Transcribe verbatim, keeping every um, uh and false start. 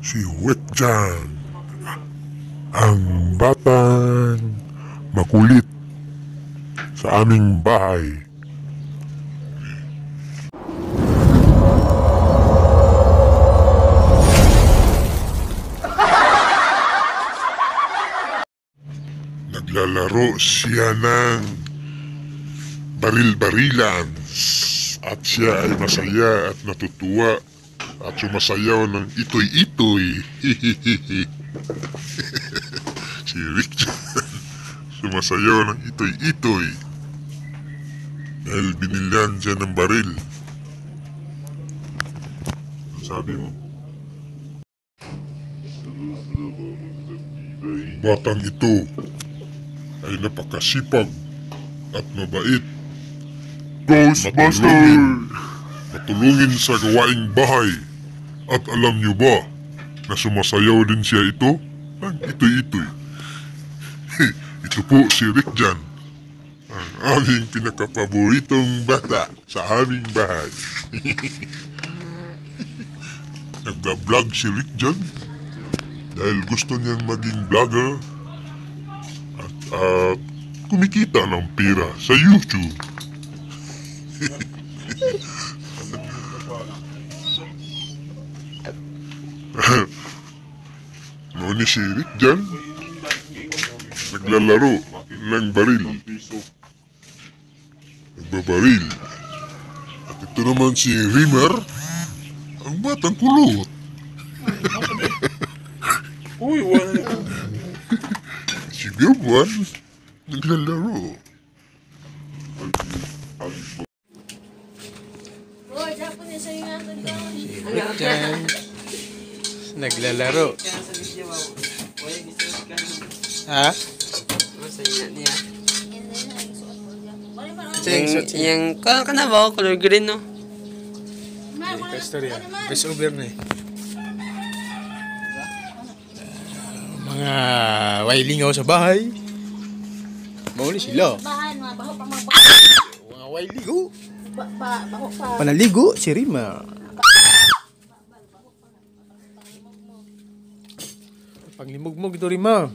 si Wekjan, ang batang makulit sa aming bahay. Naglalaro siya ng baril-barilan at siya ay masaya at natutuwa at sumasayaw ng itoy-itoy. Si Richard sumasayaw ng itoy-itoy dahil binilhan siya ng baril. Ano sabi mo? Batang ito ay napakasipag at mabait. Ghostbuster! Matulungin, matulungin sa gawaing bahay. At alam niyo ba na sumasayaw din siya ito? Ang itoy-itoy. Ito po si Rickjan, ang aming pinakapaboritong bata sa aming bahay. Nagda-vlog si Rickjan dahil gusto niyang maging vlogger at uh, kumikita ng pera sa YouTube. Noon ni si Rickjan naglalaro ng baril. Nagbabaril. At ito naman si Rimmer, ang batang kulot. Uy, wala. Si Biyobwan, naglalaro. Diyan. Naglalaro. Ha? Yang, yang, ka, ka na ba? Color green, no? Ito istorya. Voice over na eh. Mga wailingaw sa bahay. Mauli sila. Mga wailigo. Panaligo si Rima. Panglimugmog ito Rima.